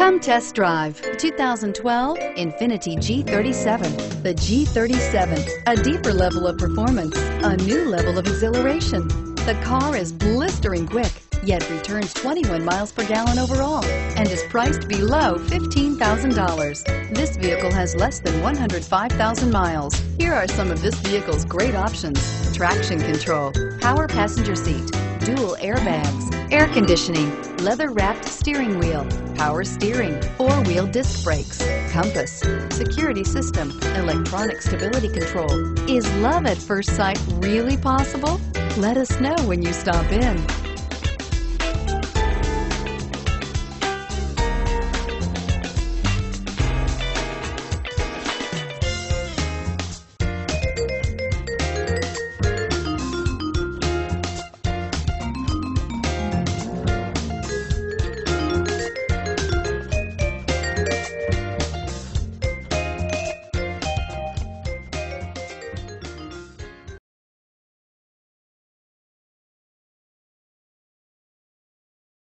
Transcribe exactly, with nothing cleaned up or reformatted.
Come test drive two thousand twelve INFINITI G thirty-seven. The G thirty-seven, a deeper level of performance, a new level of exhilaration. The car is blistering quick, yet returns twenty-one miles per gallon overall and is priced below fifteen thousand dollars. This vehicle has less than one hundred five thousand miles. Here are some of this vehicle's great options: traction control, power passenger seat, dual airbags, air conditioning, leather-wrapped steering wheel, power steering, four-wheel disc brakes, compass, security system, electronic stability control. Is love at first sight really possible? Let us know when you stop in.